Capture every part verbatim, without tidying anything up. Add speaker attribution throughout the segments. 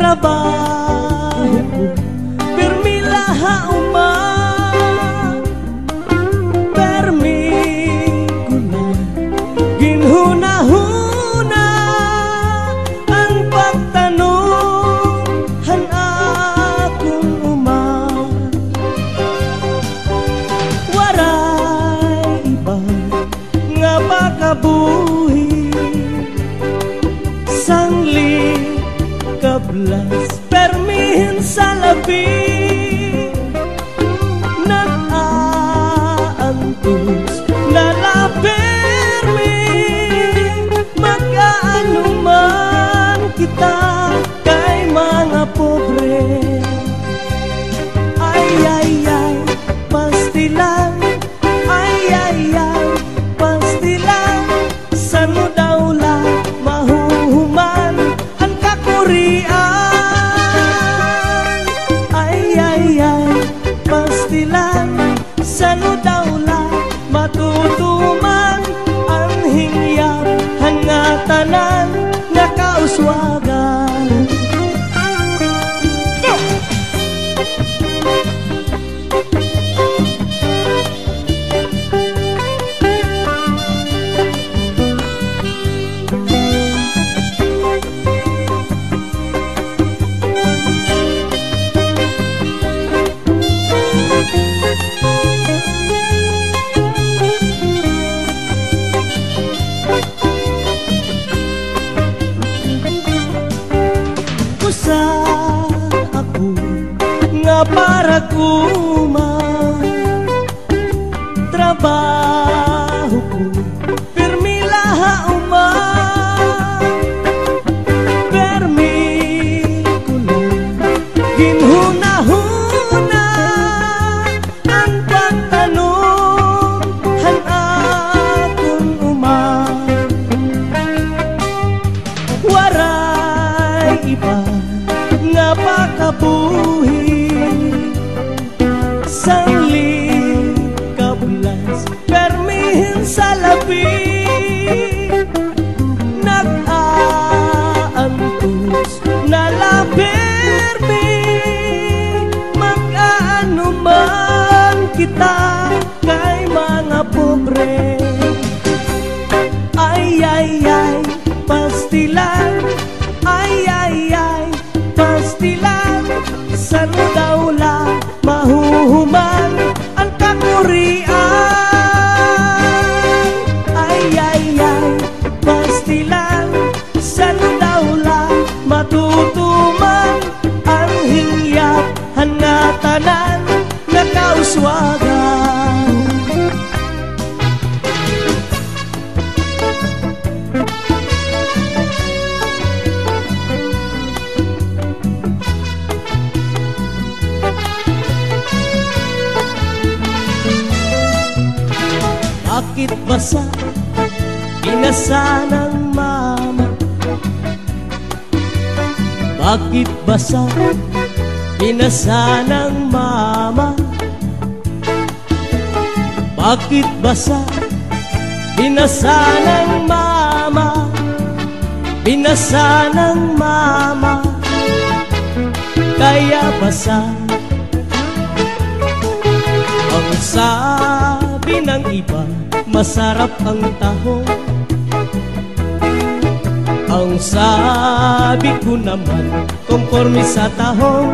Speaker 1: trabaho ko, pirmi laha uma, permi ko na ginhuna-huna ang pagtanong han akong uma. Waray iba nga makabuhi sangli kablas permihin sa labi, nag-aantos na lapermi, mag-aano man kita kay mga pobre. Ay ay ay pastilan, ay ay ay pastilan, sano daw la mahuhuman ang kakurian. Ay ay ay pastilan, sano daw la matutuman ang hingyap hangatanan na kauswagan. Usa ako nga para kuma, trabaho ko pirmi laha uma, permi ko na ginhuna-huna ang pagtanong han akong uma. Waray iba nga makabuhi sangli kablas permihin sa labi, nag-aantos na lapermi, mag-aano man kita kay mga pobre. Ay ay ay pastilan, ay ay ay pastilan, sano daw la mahuhuman ang kakurian. Ay ay ay pastilan, sano daw la matutuman ang hingyap hangatanan na kauswagan. Bakit basa inasa ng mama? Bakit basa inasa ng mama? Bakit basa binasa ng mama? Binasa ng mama, kaya basa ang sabi ng iba, masarap ang tahong. Ang sabi ko naman, konforme sa tahong.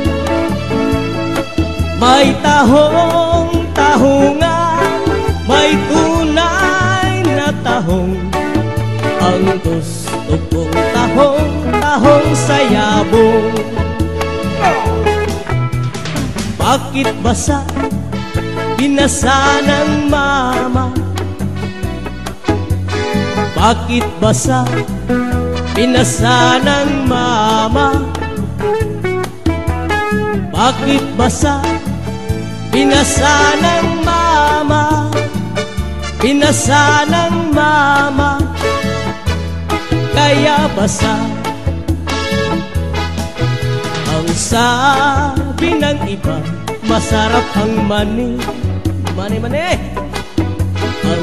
Speaker 1: May tahong, tahungan, may tunay na tahong. Ang gusto kong tahong, tahong sa yabong. Bakit basa binasa ng mama? Bakit basa binasa ng mama? Bakit basa binasa ng mama? Binasa ng mama, kaya basa ang sabi ng iba, masarap ang mani. Mani-mani. Ang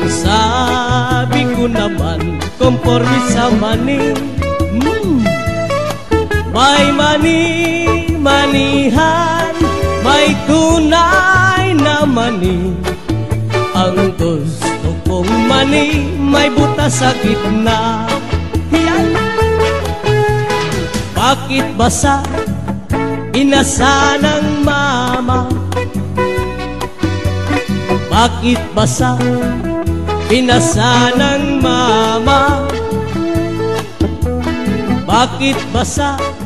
Speaker 1: sabi ko naman, konforme sa mani. Mm. May mani-manihan, may tunay na mani. Ang gusto kong mani, may butas sa gitna. Yan. Bakit basa inasa ng mama? Bakit basa inasa ng mama? Bakit basa